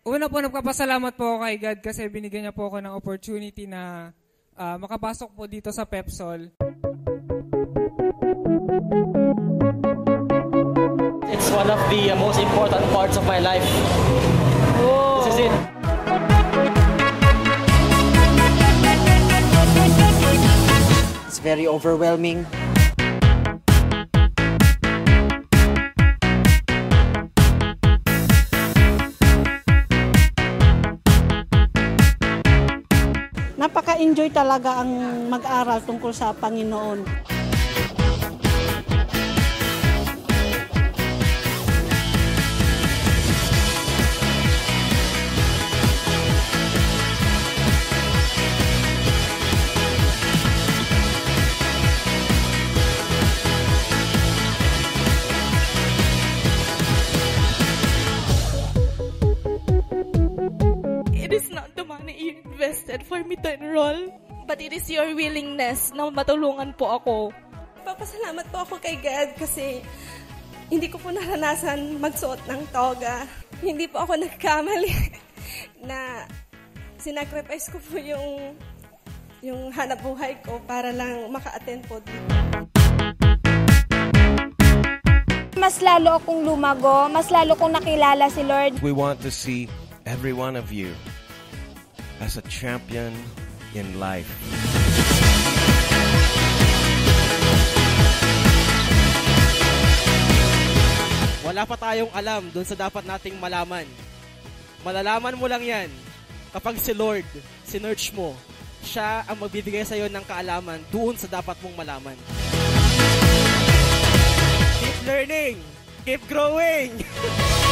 Una po, nagpapasalamat po ako kay God kasi binigyan niya po ako ng opportunity na makapasok po dito sa PEPSOL. It's one of the most important parts of my life. Oh. This is it. It's very overwhelming. Napaka-enjoy talaga ang mag-aral tungkol sa Panginoon. It is not the money you invested for me to enroll, but it is your willingness na matulungan po ako. Papasalamat po ako kay God kasi hindi ko po naranasan magsuot ng toga. Hindi po ako nagkamali na sinacrifice ko po yung hanap buhay ko para lang maka-attend po dito. Mas lalo akong lumago, mas lalo kong nakilala si Lord. We want to see every one of you as a champion in life. Wala pa tayong alam doon sa dapat nating malaman. Malalaman mo lang yan kapag si Lord, sinearch mo, siya ang magbibigay sa'yo ng kaalaman doon sa dapat mong malaman. Keep learning! Keep growing!